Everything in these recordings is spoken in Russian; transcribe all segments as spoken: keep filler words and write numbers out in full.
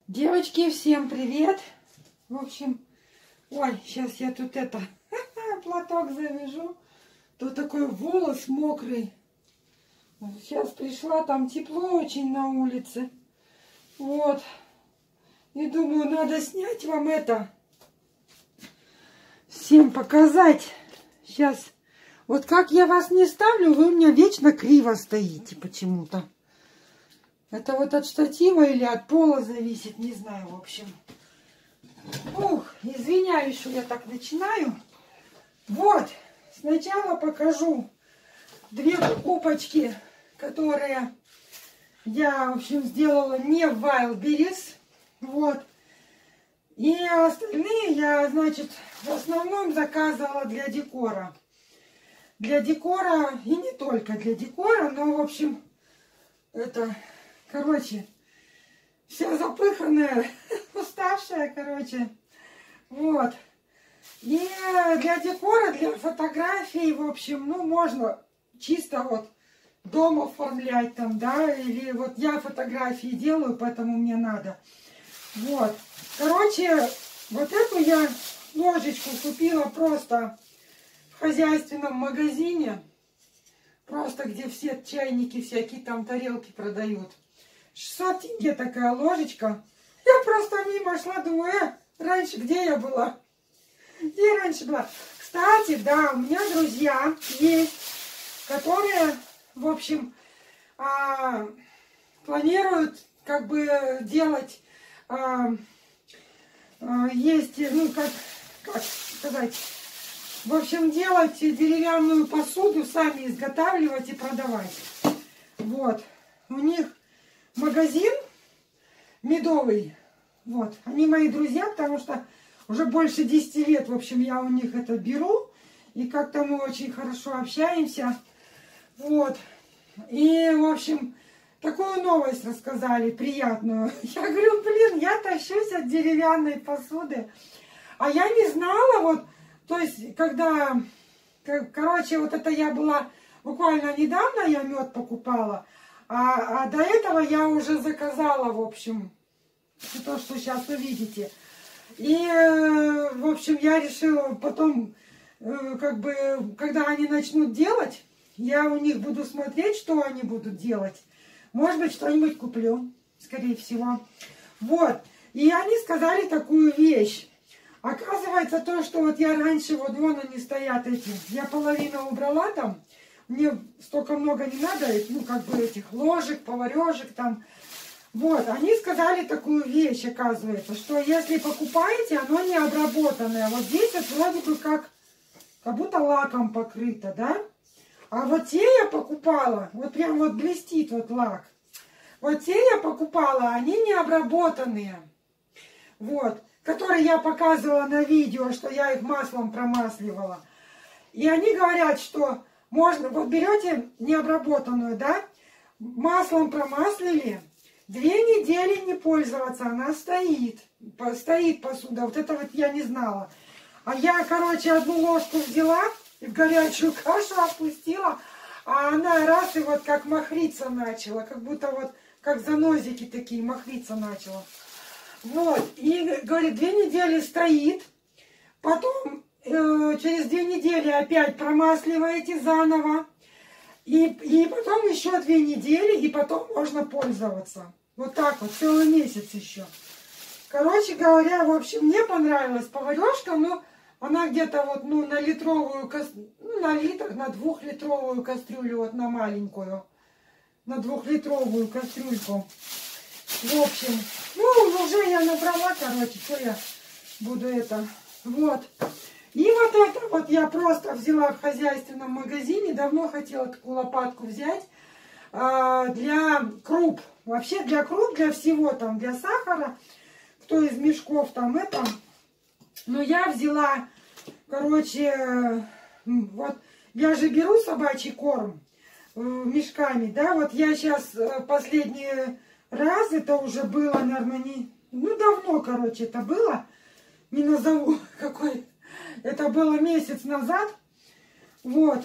Девочки, всем привет! В общем, ой, сейчас я тут это, платок завяжу. Тут такой волос мокрый. Сейчас пришла, там тепло очень на улице. Вот. И думаю, надо снять вам это. Всем показать. Сейчас. Вот как я вас не ставлю, вы у меня вечно криво стоите почему-то. Это вот от штатива или от пола зависит, не знаю, в общем. Ух, извиняюсь, что я так начинаю. Вот, сначала покажу две покупочки, которые я, в общем, сделала не в Wildberries. Вот. И остальные я, значит, в основном заказывала для декора. Для декора и не только для декора, но, в общем, это... Короче, вся запыханная, уставшая, короче. Вот. И для декора, для фотографий, в общем, ну, можно чисто вот дом оформлять там, да, или вот я фотографии делаю, поэтому мне надо. Вот. Короче, вот эту я ложечку купила просто в хозяйственном магазине. Просто где все чайники, всякие там тарелки продают. шестьсот тенге такая ложечка. Я просто мимо шла, думаю, э, раньше где я была? Где я раньше была? Кстати, да, у меня друзья есть, которые, в общем, а, планируют как бы делать, а, а, есть, ну, как, как сказать, в общем, делать деревянную посуду, сами изготавливать и продавать. Вот. У них магазин медовый. Вот. Они мои друзья, потому что уже больше десяти лет, в общем, я у них это беру. И как-то мы очень хорошо общаемся. Вот. И, в общем, такую новость рассказали, приятную. Я говорю, блин, я тащусь от деревянной посуды. А я не знала, вот, то есть, когда, короче, вот это я была, буквально недавно я мед покупала, а, а до этого я уже заказала, в общем, то, что сейчас вы видите. И, в общем, я решила потом, как бы, когда они начнут делать, я у них буду смотреть, что они будут делать. Может быть, что-нибудь куплю, скорее всего. Вот. И они сказали такую вещь. Оказывается, то, что вот я раньше, вот вон они стоят эти, я половину убрала там, мне столько много не надо, ну, как бы этих ложек, поварешек там. Вот, они сказали такую вещь, оказывается, что если покупаете, оно не обработанное. Вот здесь вот вроде бы как, как будто лаком покрыто, да? А вот те я покупала, вот прям вот блестит вот лак. Вот те я покупала, они не обработанные. Вот. Которые я показывала на видео, что я их маслом промасливала. И они говорят, что можно, вот берете необработанную, да, маслом промаслили, две недели не пользоваться, она стоит, стоит посуда. Вот это вот я не знала. А я, короче, одну ложку взяла и в горячую кашу опустила, а она раз и вот как махриться начала, как будто вот, как занозики такие, махриться начала. Вот, и, говорит, две недели стоит, потом э, через две недели опять промасливаете заново, и, и потом еще две недели, и потом можно пользоваться. Вот так вот, целый месяц еще. Короче говоря, в общем, мне понравилась поварешка, но она где-то вот, ну, на литровую, ну, на литр, на двухлитровую кастрюлю, вот на маленькую, на двухлитровую кастрюльку. В общем, ну, уже я набрала, короче, что я буду это, вот. И вот это вот я просто взяла в хозяйственном магазине, давно хотела такую лопатку взять, а, для круп, вообще для круп, для всего там, для сахара, кто из мешков там это. Но я взяла, короче, вот, я же беру собачий корм мешками, да, вот я сейчас последние... Раз это уже было, наверное, не... Ну, давно, короче, это было. Не назову какой. Это было месяц назад. Вот.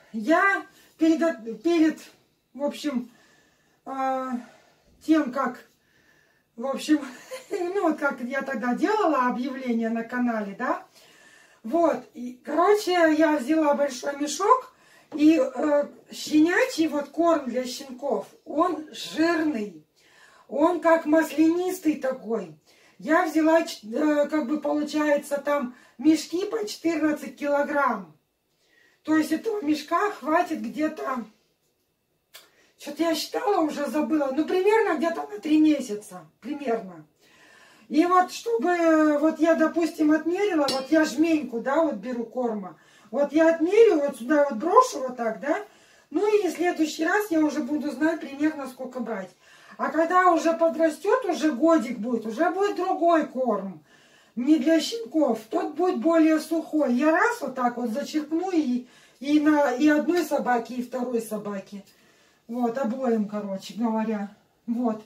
Я перед, перед в общем, э, тем, как, в общем, вот как я тогда делала объявление на канале, да. Вот, и, короче, я взяла большой мешок, и э, щенячий вот корм для щенков, он жирный, он как маслянистый такой. Я взяла, э, как бы получается, там мешки по четырнадцать килограмм. То есть этого мешка хватит где-то, что-то я считала, уже забыла, ну примерно где-то на три месяца, примерно. И вот чтобы, вот я, допустим, отмерила, вот я жменьку, да, вот беру корма, вот я отмерю, вот сюда вот брошу вот так, да, ну и в следующий раз я уже буду знать примерно сколько брать. А когда уже подрастет, уже годик будет, уже будет другой корм, не для щенков, тот будет более сухой. Я раз вот так вот зачерпну и, и, на, и одной собаке, и второй собаке, вот, обоим, короче говоря, вот.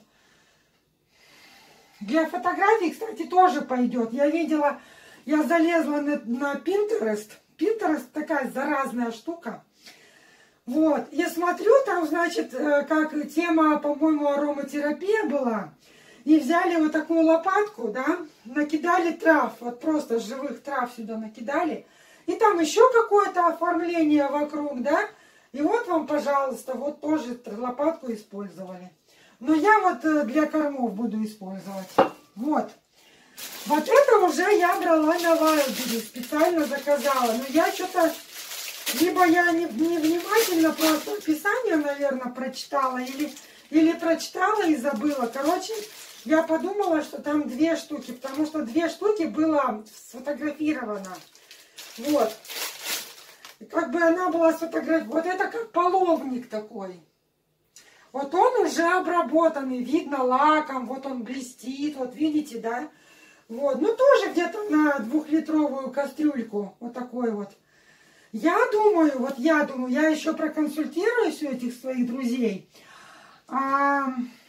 Для фотографий, кстати, тоже пойдет. Я видела, я залезла на, на Pinterest. Pinterest такая заразная штука. Вот. И смотрю, там, значит, как тема, по-моему, ароматерапия была. И взяли вот такую лопатку, да, накидали трав, вот просто живых трав сюда накидали. И там еще какое-то оформление вокруг, да. И вот вам, пожалуйста, вот тоже лопатку использовали. Но я вот для кормов буду использовать. Вот. Вот это уже я брала на Wildberries, специально заказала. Но я что-то, либо я не, не внимательно просто описание, наверное, прочитала, или, или прочитала и забыла. Короче, я подумала, что там две штуки, потому что две штуки было сфотографировано. Вот. И как бы она была сфотографирована. Вот это как половник такой. Вот он уже обработанный, видно лаком, вот он блестит, вот видите, да? Вот, ну тоже где-то на двухлитровую кастрюльку, вот такой вот. Я думаю, вот я думаю, я еще проконсультируюсь у этих своих друзей. А,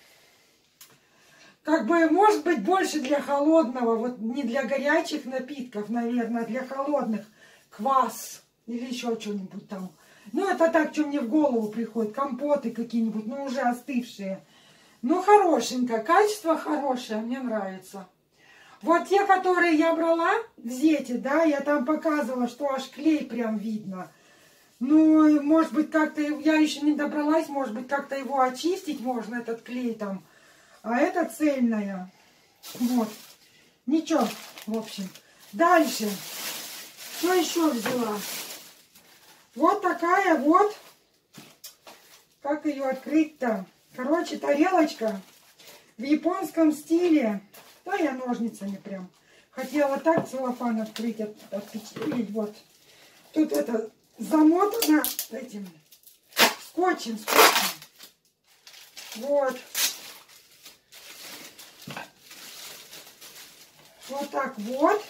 как бы, может быть, больше для холодного, вот не для горячих напитков, наверное, а для холодных. Квас или еще что-нибудь там. Ну, это так, что мне в голову приходит. Компоты какие-нибудь, ну, уже остывшие. Ну, хорошенько. Качество хорошее, мне нравится. Вот те, которые я брала в Зете, да, я там показывала, что аж клей прям видно. Ну, может быть, как-то, я еще не добралась, может быть, как-то его очистить можно, этот клей там. А это цельная. Вот. Ничего, в общем. Дальше. Что еще взяла? Вот такая вот, как ее открыть-то? Короче, тарелочка в японском стиле. Да, я ножницами прям. Хотела так целлофан открыть, от, отпечатать. Вот. Тут это замотано этим скотчем, скотчем. Вот. Вот так вот.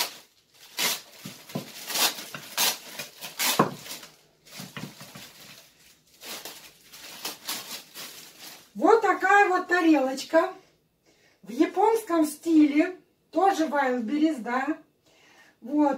Вот такая вот тарелочка в японском стиле, тоже Wildberries, да, вот,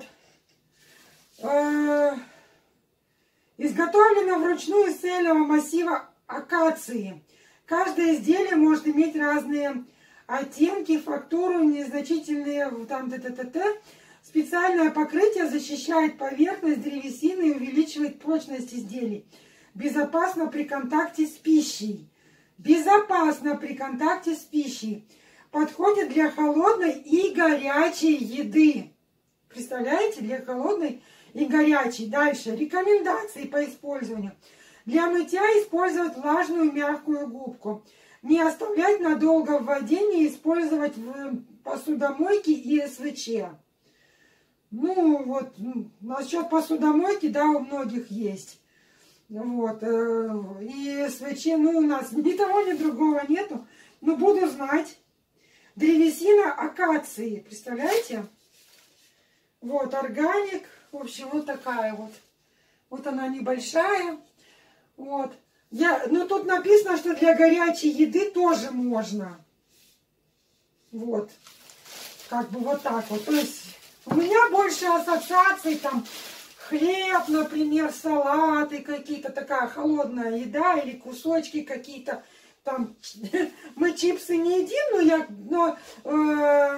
э, изготовлена вручную из цельного массива акации. Каждое изделие может иметь разные оттенки, фактуру, незначительные, там, т-т-т-т. Специальное покрытие защищает поверхность древесины и увеличивает прочность изделий. Безопасно при контакте с пищей. Безопасно при контакте с пищей. Подходит для холодной и горячей еды. Представляете? Для холодной и горячей. Дальше. Рекомендации по использованию. Для мытья использовать влажную мягкую губку. Не оставлять надолго в воде, не использовать в посудомойке и эс вэ че. Ну, вот, насчет посудомойки, да, у многих есть. Вот, и эс вэ че, ну, у нас ни того, ни другого нету, но буду знать. Древесина акации, представляете? Вот, органик, в общем, вот такая вот. Вот она небольшая, вот. Я, ну, тут написано, что для горячей еды тоже можно. Вот, как бы вот так вот. То есть у меня больше ассоциаций там... Хлеб, например, салаты какие-то, такая холодная еда или кусочки какие-то. Там мы чипсы не едим, но, я, но э,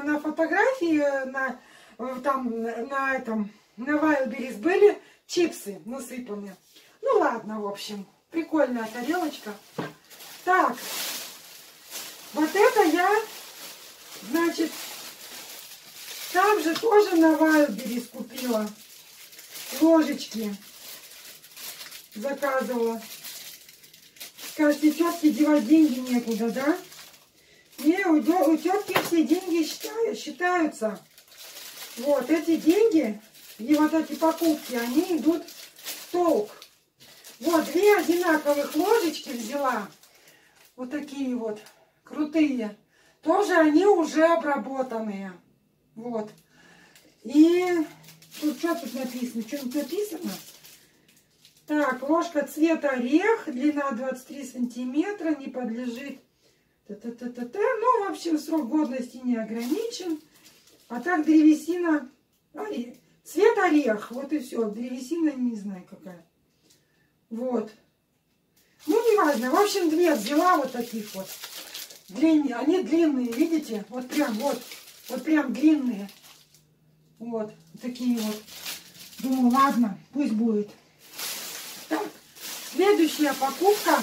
фотографии на, там, на этом, на Wildberries были чипсы насыпаны. Ну ладно, в общем, прикольная тарелочка. Так, вот это я, значит, там же тоже на Wildberries купила ложечки. Заказывала. Скажете, тетке девать деньги некуда, да? Не, у, у тетки все деньги считают, считаются. Вот, эти деньги и вот эти покупки, они идут в толк. Вот, две одинаковых ложечки взяла. Вот такие вот, крутые. Тоже они уже обработанные. Вот. И тут что тут написано? Что-нибудь написано? Так, ложка цвета орех, длина двадцать три сантиметра, не подлежит. Та-та-та-та-та. Ну, в общем, срок годности не ограничен. А так древесина, орех. Цвет орех, вот и все. Древесина не знаю какая. Вот. Ну, не важно. В общем, две взяла вот таких вот. Длинные. Они длинные, видите? Вот прям вот. Вот прям длинные. Вот. Такие вот. Думаю, ладно, пусть будет. Так, следующая покупка.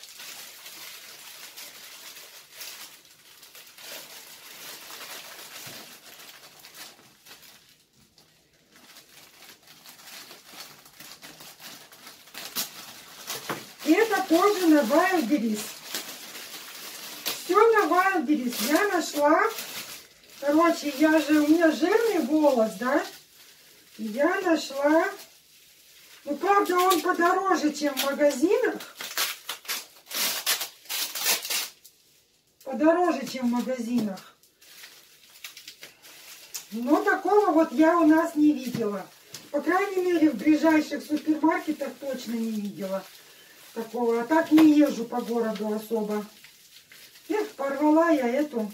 Это тоже на Wildberries. Все на Wildberries. Я нашла. Короче, я же, у меня жирный волос, да? Я нашла. Ну, правда, он подороже, чем в магазинах. Подороже, чем в магазинах. Но такого вот я у нас не видела. По крайней мере, в ближайших супермаркетах точно не видела такого. А так не езжу по городу особо. Эх, порвала я эту.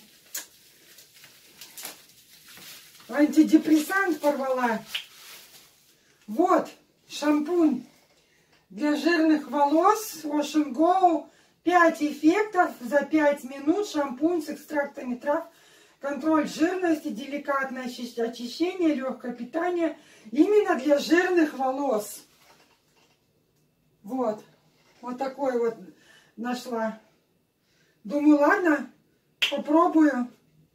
Антидепрессант порвала. Вот. Шампунь для жирных волос Wash and Go. пять эффектов за пять минут. Шампунь с экстрактами трав. Контроль жирности, деликатное очищение, легкое питание. Именно для жирных волос. Вот. Вот такой вот нашла. Думаю, ладно, попробую.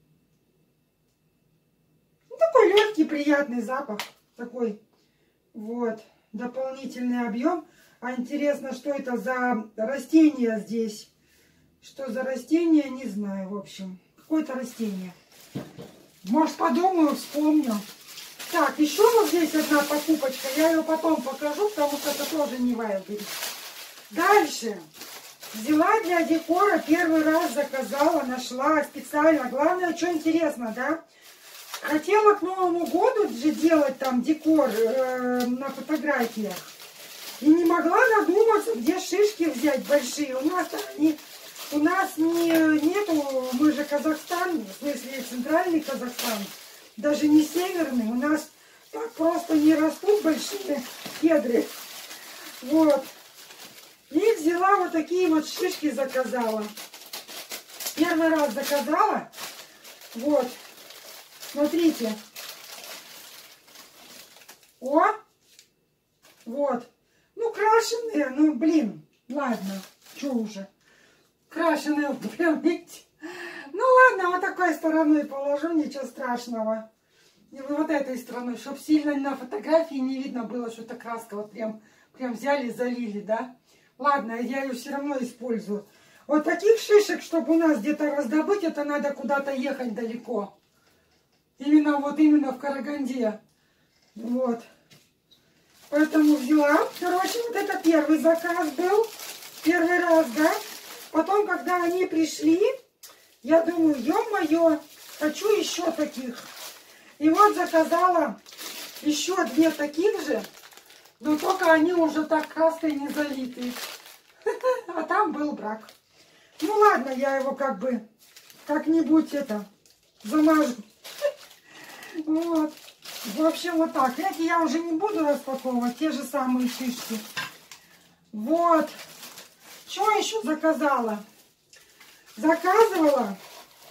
Ну, такой легкий, приятный запах. Такой. Вот. Дополнительный объем. А интересно, что это за растение здесь? Что за растение, не знаю, в общем. Какое-то растение. Может, подумаю, вспомню. Так, еще вот здесь одна покупочка. Я ее потом покажу, потому что это тоже не Wildberries. Дальше. Взяла для декора. Первый раз заказала, нашла специально. Главное, что интересно, да? Хотела к Новому году же делать там декор э, на фотографиях. И не могла надуматься, где шишки взять большие. У нас они, у нас не, нету, мы же Казахстан, в смысле центральный Казахстан, даже не северный. У нас так просто не растут большие кедры. Вот. И взяла вот такие вот шишки, заказала. Первый раз заказала. Вот. Смотрите. О! Вот. Ну, крашеные, ну, блин. Ладно, что уже. Крашеные, вот прям, видите. Ну, ладно, вот такой стороной положу, ничего страшного. И вот этой стороной, чтобы сильно на фотографии не видно было, что это краска. Вот прям, прям взяли, залили, да. Ладно, я ее все равно использую. Вот таких шишек, чтобы у нас где-то раздобыть, это надо куда-то ехать далеко. Именно вот именно в Караганде. Вот. Поэтому взяла. Короче, вот это первый заказ был. Первый раз, да. Потом, когда они пришли, я думаю, ё-моё, хочу еще таких. И вот заказала еще две таких же. Но только они уже так краской не залиты. А там был брак. Ну ладно, я его как бы как-нибудь это замажу. Вот. В общем, вот так. Эти я уже не буду распаковывать. Те же самые шишки. Вот. Что еще заказала? Заказывала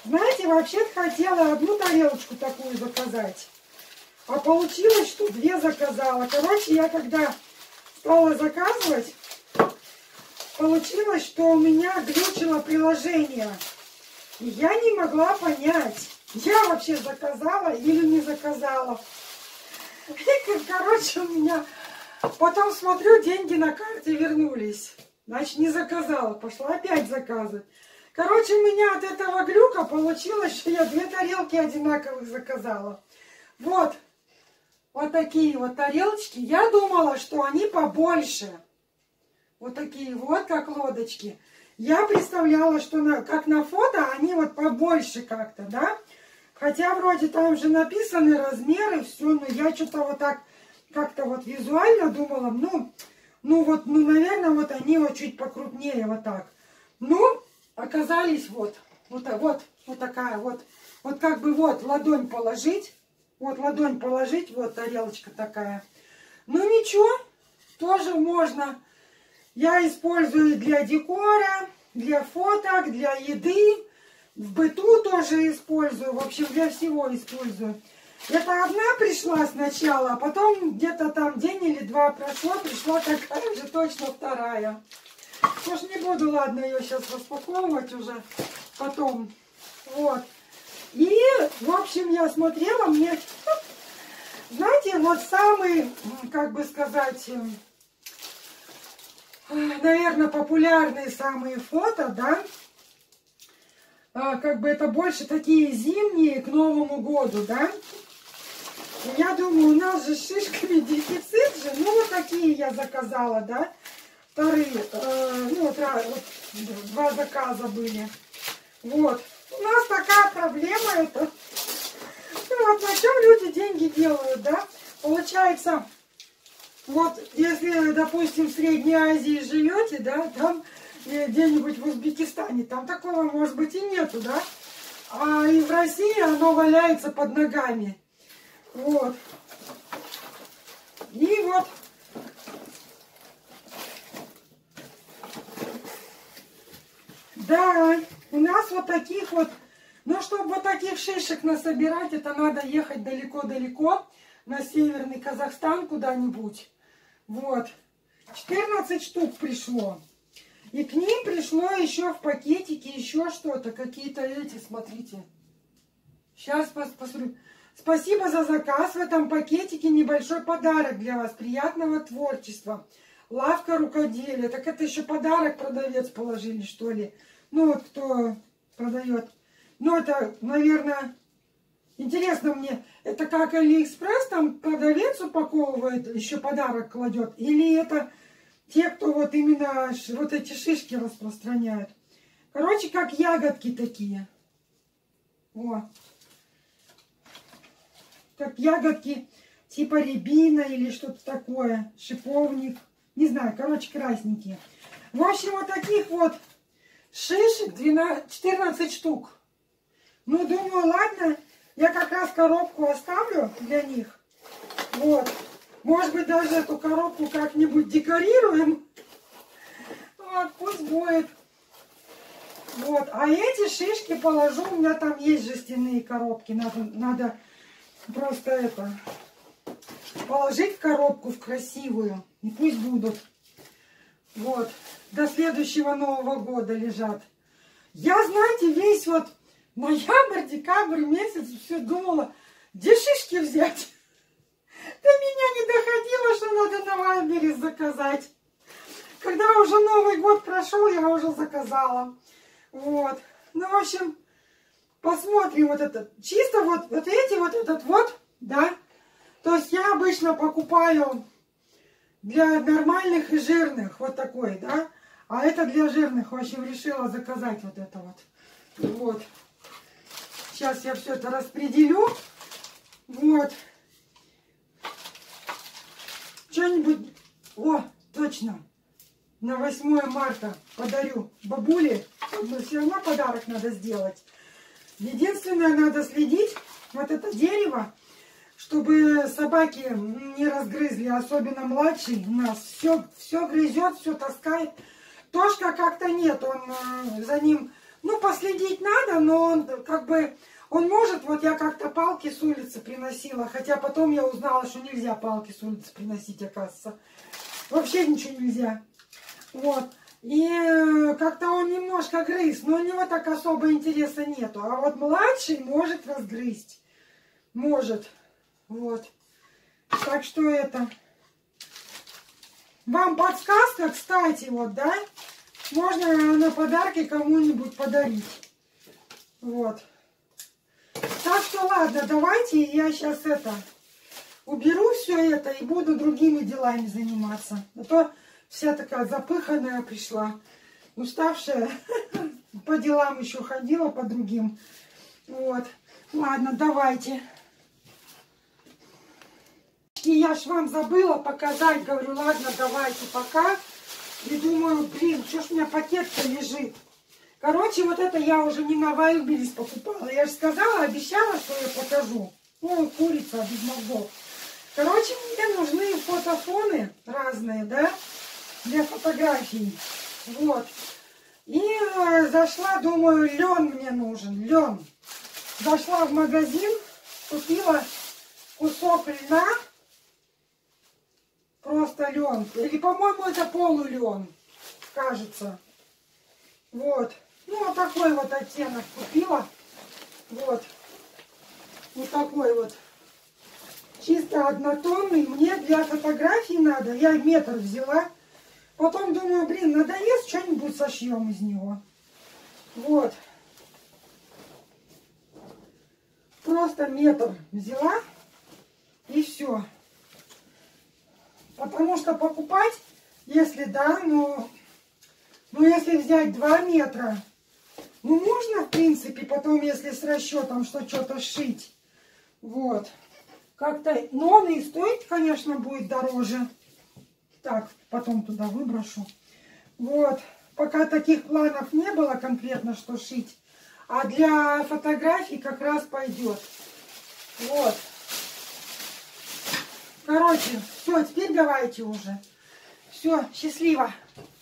Знаете, вообще-то хотела одну тарелочку такую заказать. А получилось, что две заказала. Короче, я когда стала заказывать, получилось, что у меня глючило приложение. И я не могла понять, я вообще заказала или не заказала. И, короче, у меня... Потом смотрю, деньги на карте вернулись. Значит, не заказала. Пошла опять заказывать. Короче, у меня от этого глюка получилось, что я две тарелки одинаковых заказала. Вот. Вот такие вот тарелочки. Я думала, что они побольше. Вот такие вот, как лодочки. Я представляла, что на, как на фото они вот побольше как-то, да? Хотя вроде там же написаны размеры, все, но я что-то вот так как-то вот визуально думала, ну, ну вот, ну, наверное, вот они вот чуть покрупнее вот так. Ну, оказались вот, вот, вот, вот такая вот, вот как бы вот ладонь положить, вот ладонь положить, вот тарелочка такая. Ну ничего, тоже можно. Я использую для декора, для фоток, для еды, в быту тоже использую, в общем, для всего использую. Это одна пришла сначала, а потом где-то там день или два прошло, пришла такая же точно вторая. Уж не буду, ладно, ее сейчас распаковывать уже потом. Вот. И, в общем, я смотрела, мне, знаете, вот самый, как бы сказать, наверное, популярные самые фото, да, как бы это больше такие зимние к Новому году, да. И я думаю, у нас же с шишками дефицит же, ну вот такие я заказала, да. Вторые, э, ну вот, вот два заказа были. Вот. У нас такая проблема это. Ну, вот на чем люди деньги делают, да? Получается, вот если, допустим, в Средней Азии живете, да, там где-нибудь в Узбекистане, там такого, может быть, и нету, да? А и в России оно валяется под ногами. Вот. И вот. Да, у нас вот таких вот, ну, чтобы вот таких шишек насобирать, это надо ехать далеко-далеко, на северный Казахстан куда-нибудь. Вот. четырнадцать штук пришло. И к ним пришло еще в пакетике еще что-то, какие-то эти, смотрите. Сейчас посмотрю. Спасибо за заказ. В этом пакетике небольшой подарок для вас. Приятного творчества. Лавка рукоделия. Так это еще подарок продавец положили, что ли? Ну вот кто продает. Ну это, наверное, интересно мне, это как Алиэкспресс, там продавец упаковывает, еще подарок кладет? Или это те, кто вот именно вот эти шишки распространяют? Короче, как ягодки такие. О. Как ягодки типа рябина или что-то такое. Шиповник. Не знаю, короче, красненькие. В общем, вот таких вот шишек двенадцать, четырнадцать штук. Ну, думаю, ладно, я как раз коробку оставлю для них. Вот. Может быть, даже эту коробку как-нибудь декорируем. Вот, пусть будет. Вот. А эти шишки положу. У меня там есть жестяные коробки. Надо, надо просто это положить в коробку, в красивую. И пусть будут. Вот. До следующего Нового года лежат. Я, знаете, весь вот ноябрь, декабрь месяц все думала, где шишки взять. До меня не доходило, что надо на Вайбере заказать. Когда уже Новый год прошел, я уже заказала. Вот. Ну, в общем, посмотрим вот это. Чисто вот, вот эти, вот этот вот, да. То есть я обычно покупаю для нормальных и жирных, вот такой, да. А это для жирных, в общем, решила заказать вот это вот. Вот. Сейчас я все это распределю. Вот. Что-нибудь... О, точно. На восьмое марта подарю бабуле. Но все равно подарок надо сделать. Единственное, надо следить. Вот это дерево, чтобы собаки не разгрызли. Особенно младший у нас. Все, все грызет, все таскает. Тошка как-то нет. Он, за ним Ну, последить надо, но он как бы, он может, вот я как-то палки с улицы приносила, хотя потом я узнала, что нельзя палки с улицы приносить, оказывается. Вообще ничего нельзя. Вот. И как-то он немножко грыз, но у него так особо интереса нету. А вот младший может разгрызть. Может. Вот. Так что это... Вам подсказка, кстати, вот, да? Можно на подарки кому-нибудь подарить. Вот. Так что ладно, давайте я сейчас это уберу все это и буду другими делами заниматься. А то вся такая запыханная пришла, уставшая, по делам еще ходила, по другим. Вот. Ладно, давайте. И я ж вам забыла показать, говорю, ладно, давайте пока. И думаю, блин, что ж у меня пакет-то лежит. Короче, вот это я уже не на Wildberries покупала. Я же сказала, обещала, что я покажу. Ну, курица без мозгов. Короче, мне нужны фотофоны разные, да, для фотографий. Вот. И э, зашла, думаю, лен мне нужен, лен. Зашла в магазин, купила кусок льна. Просто лен. Или, по-моему, это полулен, кажется. Вот. Ну, вот такой вот оттенок купила. Вот. Вот такой вот. Чисто однотонный. Мне для фотографий надо. Я метр взяла. Потом думаю, блин, надоест, что-нибудь сошьем из него. Вот. Просто метр взяла. И все. Потому что покупать, если да, ну, ну если взять два метра, ну можно, в принципе, потом, если с расчетом, что что-то сшить. Вот. Как-то, но он и стоит, конечно, будет дороже. Так, потом туда выброшу. Вот. Пока таких планов не было конкретно, что шить. А для фотографий как раз пойдет. Вот. Короче, все, теперь давайте уже. Все, счастливо.